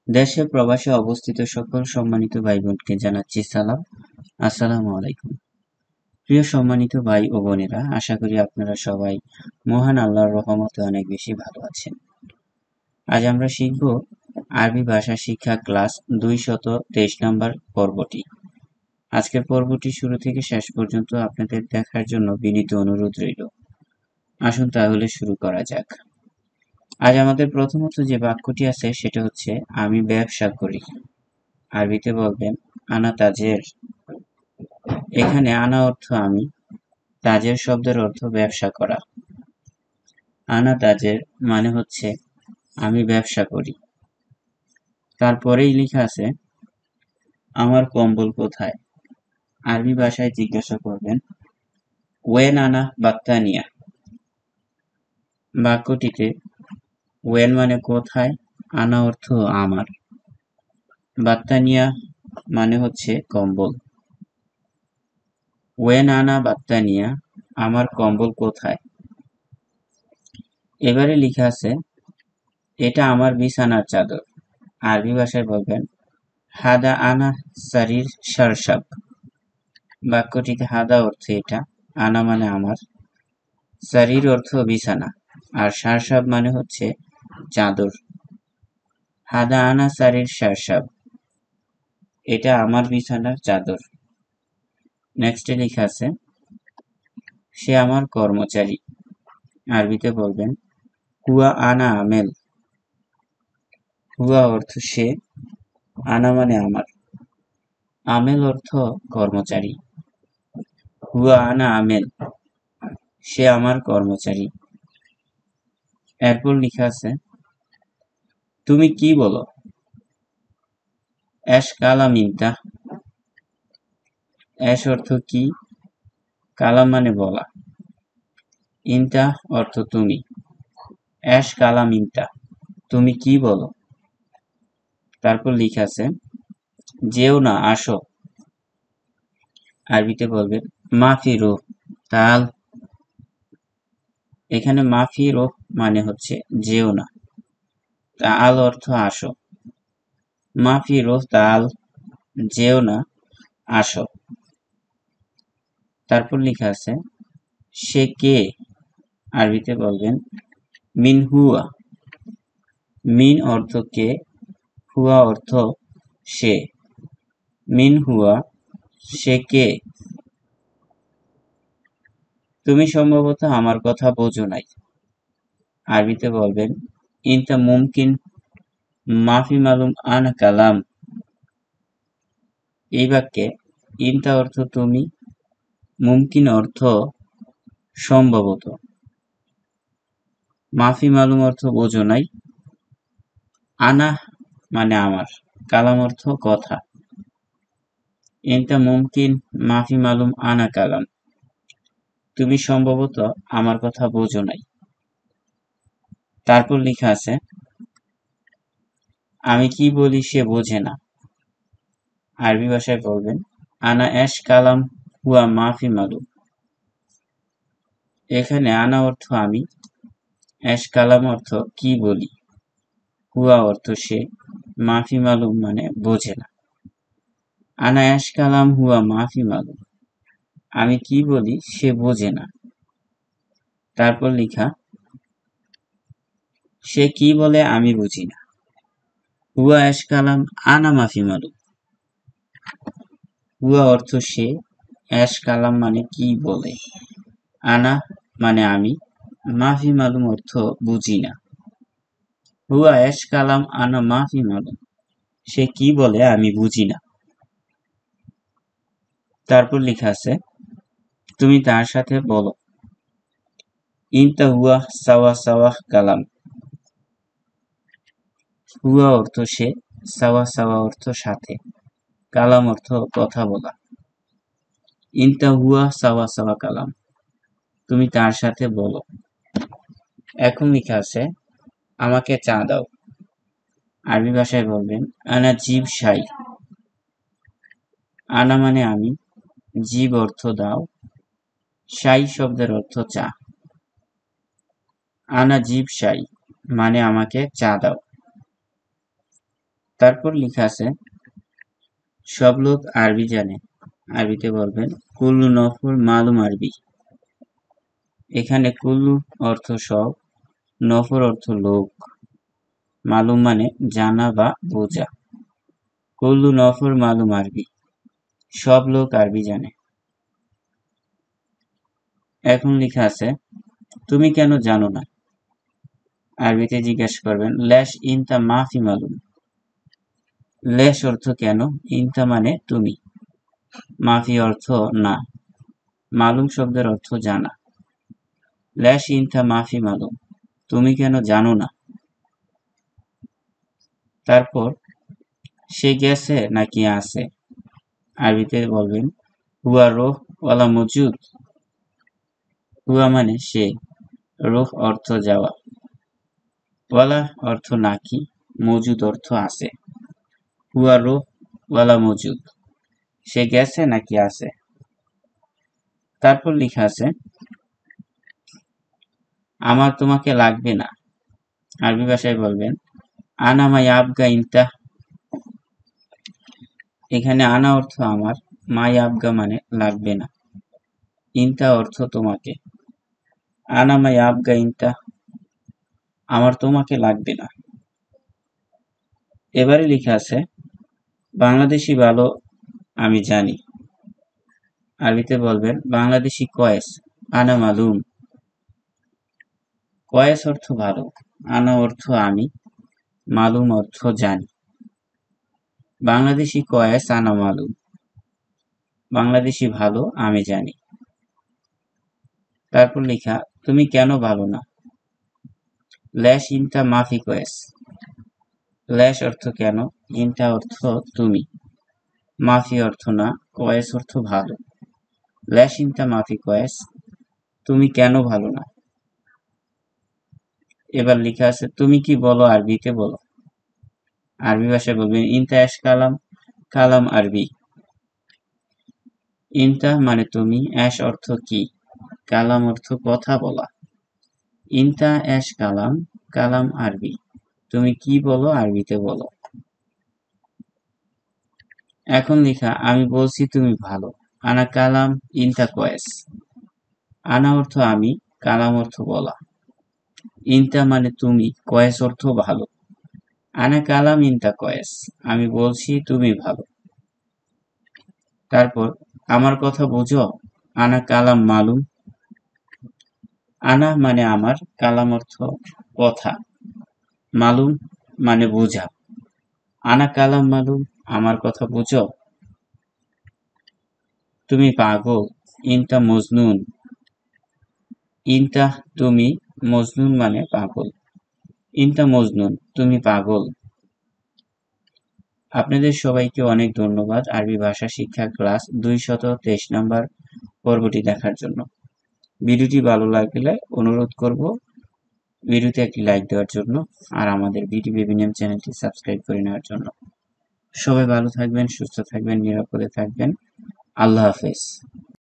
দেশে প্রবাসে অবস্থিত সকল সম্মানিত ভাই বোনকে জানাচ্ছি সালাম। আসসালামু আলাইকুম। প্রিয় সম্মানিত ভাই ও বোনেরা, আশা করি আপনারা সবাই মহান আল্লাহর রহমতে অনেক বেশি ভালো আছেন। আজ আমরা শিখব আরবি ভাষা শিক্ষা ক্লাস 223 নম্বর পর্বটি। আজকের পর্বটি শুরু থেকে শেষ পর্যন্ত আপনাদের দেখার জন্য বিনীত অনুরোধ রইল। আসুন তাহলে শুরু করা যাক। আজ আমাদের প্রথমত যে বাক্যটি আছে সেটা হচ্ছে আমি ব্যবসা করি। আরবিতে বলবেন আনা তাজের। এখানে আনা অর্থ আমি, তাজের শব্দের অর্থ ব্যবসা করা। আনা তাজের মানে হচ্ছে আমি ব্যবসা করি। তারপরেই লেখা আছে আমার কম্বল কোথায়। আরবি ভাষায় জিজ্ঞাসা করবেন ওয়েন আনা বাত্তানিয়া। বাক্যটিতে ওয়েন মানে কোথায়, আনা অর্থ আমার, বাত্তানিয়া মানে হচ্ছে কম্বল। ওয়েন আনা বাত্তানিয়া, আমার কম্বল কোথায়। এবারে লেখা আছে এটা আমার বিছানার চাদর। আরবি ভাষায় বলবেন হাদা আনা সারির সারসাব। বাক্যটিতে হাদা অর্থ এটা, আনা মানে আমার, সারির অর্থ বিছানা, আর সারসাব মানে হচ্ছে চাদর। হাদা আনা সারির সারসাব, এটা আমার বিছানার চাদর। নেক্সটে লেখা আছে সে আমার কর্মচারী। আরবিতে বলবেন হুয়া আনা আমেল। হুয়া অর্থ সে, আনা মানে আমার, আমেল অর্থ কর্মচারী। হুয়া আনা আমেল, সে আমার কর্মচারী। এরপর লেখা আছে তুমি কি বলো। এশ কালাম ইনতা। এশ অর্থ কি, কালাম মানে বলা, ইনতা অর্থ তুমি। এশ কালাম ইনতা, তুমি কি বলো। তারপর লেখা আছে যেও না আসো। আরবিতে বলবেন মাফি রুহ তাল। এখানে মাফি রুহ মানে হচ্ছে যেও না, তাল অর্থ আসো। মাফি রুহ তাল, যেও না আসো। তারপর লেখা আছে সে কে। আরবিতে বলবেন মিন হুয়া। মিন অর্থ কে, হুয়া অর্থ সে। মিন হুয়া, সে কে। তুমি সম্ভবত আমার কথা বোঝো নাই। আরবিতে বলবেন ইনতা মুমকিন মাফি মালুম আনা কালাম। এই বাক্যে ইনতা অর্থ তুমি, মুমকিন অর্থ সম্ভবত, মাফি মালুম অর্থ বোঝো নাই, আনা মানে আমার, কালাম অর্থ কথা। ইনতা মুমকিন মাফি মালুম আনা কালাম, তুমি সম্ভবত আমার কথা বোঝো নাই। তারপর লেখা আছে আমি কি বলি সে বোঝে না। আরবি ভাষায় বলবেন আনা এশ কালাম হুয়া মাফি মালুম। এখানে আনা অর্থ আমি, এশ কালাম অর্থ কি বলি, হুয়া অর্থ সে, মাফি মালুম মানে বোঝে না। আনা এশ কালাম হুয়া মাফি মালুম, আমি কি বলি সে বোঝে না। তারপর লেখা সে কি বলে আমি বুঝি না। হুয়া এশ কালাম আনা মাফি মালুম। হুয়া অর্থ সে, এশ কালাম মানে কি বলে, আনা মানে আমি, মাফি মালুম অর্থ বুঝি না। হুয়া এশ কালাম আনা মাফি মালুম, সে কি বলে আমি বুঝি না। তারপর লেখা আছে তুমি তার সাথে বলো। ইনতা হুয়া সাওয়া সাওয়া কালাম। হুয়া অর্থ সে, সাওয়া সাওয়া অর্থ সাথে, কালাম অর্থ কথা বলা। ইনতা হুয়া সাওয়া সাওয়া কালাম, তুমি তার সাথে বলো। এখন লেখা আছে আমাকে চা দাও। আরবি ভাষায় বলবেন আনা জিব শাই। আনা মানে আমি, জিব অর্থ দাও, শাই শব্দের অর্থ চা। আনা জিব শাই মানে আমাকে চা দাও। তারপর লেখা আছে সব লোক আরবি জানে। আরবিতে বলবেন কুল্লু নফর মালুম আরবি। এখানে কুল্লু অর্থ সব, নফর অর্থ লোক, মালুম মানে জানা বা বোঝা। কুল্লু নফর মালুম আরবি, সব লোক আরবি জানে। এখন লেখা আছে তুমি কেন জানো না। আরবিতে জিজ্ঞাসা করবেন লেশ ইনতা মাফি মালুম। লেশ অর্থ কেন, ইনতা মানে তুমি, মাফি অর্থ না, মালুম শব্দের অর্থ জানা। লেশ ইনতা মাফি মালুম, তুমি কেন জানো না। তারপর সে গেছে নাকি আছে। আরবিতে বলবেন হুয়া রোহ ওয়ালা মজুদ। হুয়া মানে সে, রোহ অর্থ যাওয়া, ওয়ালা অর্থ নাকি, মজুদ অর্থ আছে। হুয়া রোহ ওয়ালা মজুদ, সে গেছে নাকি আছে। তারপর লেখা আছে আমার তোমাকে লাগবে না। আরবি ভাষায় বলবেন আনা মা ইয়াবগা ইনতা। এখানে আনা অর্থ আমার, মা ইয়াবগা মানে লাগবে না, ইনতা অর্থ তোমাকে। আনা মা ইয়াবগা ইনতা, আমার তোমাকে লাগবে না। এবারে লেখা আছে বাংলাদেশি ভালো আমি জানি। আরবিতে বলবেন বাংলাদেশি কয়েস, আনা মালুম। কয়েস অর্থ ভালো, আনা অর্থ আমি, মালুম অর্থ জানি। বাংলাদেশি কয়েস আনা মালুম, বাংলাদেশি ভালো আমি জানি। তারপর লেখা তুমি কেন ভালো না। লেশ ইনতা মাফি কয়েস। লেশ অর্থ কেন, ইনতা অর্থ তুমি, মাফি অর্থ না, কয়েস অর্থ ভালো। লেশ ইনতা মাফি কয়েস, তুমি কেন ভালো না। এবার লেখা আছে তুমি কি বলো আরবিতে বলো। আরবি ভাষায় বলবেন ইনতা এশ কালাম, কালাম আরবি। ইনতা মানে তুমি, এশ অর্থ কি, কালাম অর্থ কথা বলা। ইনতা এশ কালাম, কালাম আরবি, তুমি কি বলো আরবিতে বলো। এখন লেখা আমি বলছি তুমি ভালো। আনা কালাম ইনতা কয়েস। আনা অর্থ আমি, কালাম অর্থ বলা, ইনতা মানে তুমি, কয়েস অর্থ ভালো। আনা কালাম ইনতা কয়েস, আমি বলছি তুমি ভালো। তারপর আমার কথা বুঝো। আনা কালাম মালুম। আনা মানে আমার, কালাম অর্থ কথা, মালুম মানে বোঝা। আনা কালাম মালুম, আমার কথা বুঝো। তুমি পাগল, ইনতা মজনুন। ইনতা তুমি, মজনুন মানে পাগল। ইনতা মজনুন, তুমি পাগল। আপনাদের সবাইকে অনেক ধন্যবাদ আরবি ভাষা শিক্ষা ক্লাস 223 নম্বর পর্বটি দেখার জন্য। ভিডিওটি ভালো লাগলে অনুরোধ করব ভিডিওতে একটি লাইক দেওয়ার জন্য, আর আমাদের বিডি বেবিনিয়াম চ্যানেলটি সাবস্ক্রাইব করে নেওয়ার জন্য। সবাই ভালো থাকবেন, সুস্থ থাকবেন, নিরাপদে থাকবেন। আল্লাহ হাফেজ।